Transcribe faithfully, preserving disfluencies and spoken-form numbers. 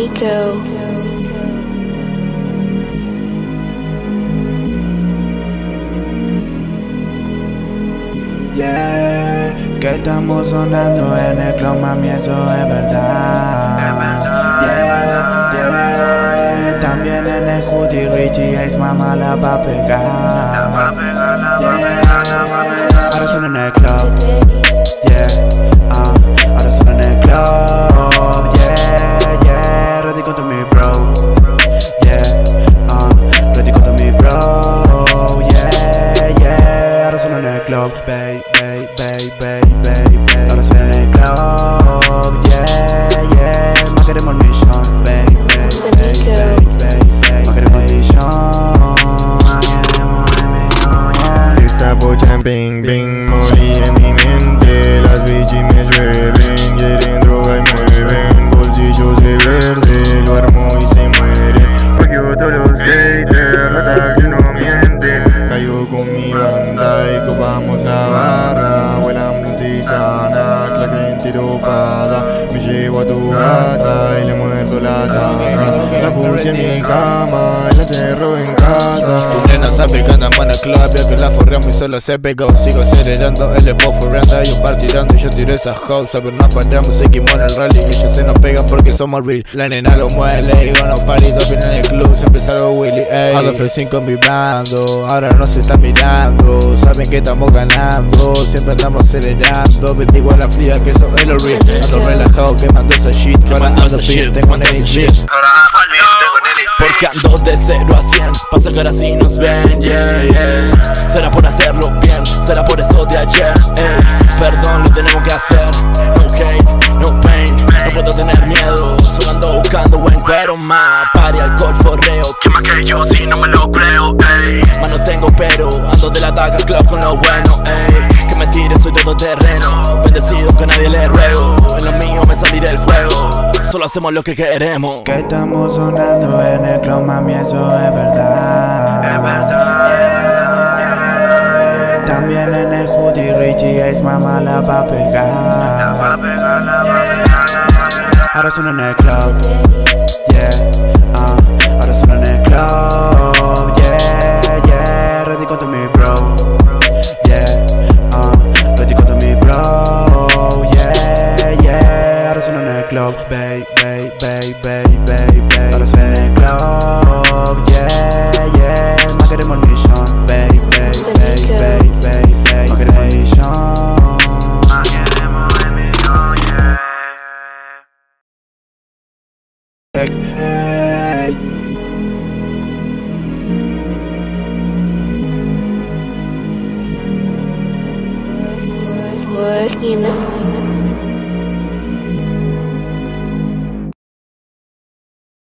Nico. Yeah, que estamos sonando en el club, mami, eso es verdad. Yeah, yeah, también en el hoodie, Richie Ace, mamá la va a pegar. Yeah, ahora suena en el club. Yeah, ah, ahora suena en el club. Yeah, yeah, ready con todo mi bro. Yeah, ah, ready con todo mi bro. Yeah, yeah, ahora suena en el club. Bay, bay, bay, bay, bay, bay. Ahora suena en el club. Yeah, yeah, más queremos mission. Bay, bay, bay, bay, bay, bay. Más queremos mission. Esta bocha en ping, ping, morí en mi mente. Las bichis me llueven, quieren droga y mueven. Bolsillos de verde, lo armo y se mueren. Porque todos los haters, hasta que no mienten. Caigo con mi banda y copamos la barra. Vuelan blanticanas, la gente dopada. Me llevo a tu gata y le muerdo la taja. La puse en mi cama y la encerro en casa. Tu nena sabe que andamos en el club, ya que la forreamos y solo se pegó. Sigo acelerando, él es bufferando, ellos partirando y yo tiro esas hoes. Pero no paramos, seguimos en el rally, ellos se nos pegan porque somos real. La nena lo muele y bueno, paridos vienen en el club, siempre salgo Willy, ey. Ando flexing con mi bando, ahora no se están mirando. Saben que estamos ganando, siempre andamos acelerando. Bendigo a la fría que eso es lo real. Ando relajado quemando esa shit, que ahora ando fit, tengo en el shit. Porque ando de cero a cien, pa' sacar así nos ven, yeah, yeah. Será por hacerlo bien, será por eso de ayer, ey. Perdón, lo tenemos que hacer, no hate, no pain. No puedo tener miedo, solo ando buscando buen cuero. Más party, alcohol, forreo, ¿quién más que yo si no me lo creo, ey? Más no tengo pero, ando de la taca club con lo bueno, ey. Que me tire, soy todo terreno, bendecido que nadie le ruego. En lo mío me salí del juego, solo hacemos lo que queremos. Que estamos sonando en el club, mami, eso es verdad. Es verdad. Yeah, también en el hoodie, Richie Ace, mamá la va a pegar. La va a pegar, la va a pegar. Ahora suena en el club. Yeah, ah, ahora suena en el club. Yeah, yeah, ready con todo mi bro. Yeah, ah, ready con todo mi bro. Yeah, yeah, ahora suena en el club. Bay, bay, bay, bay, bay, bay. Ahora suena en el club. Yeah, yeah, más queremos mission. Bay, bay, bay, bay, bay, bay. Más queremos mission. Más queremos el millón, yeah. Hey. Working.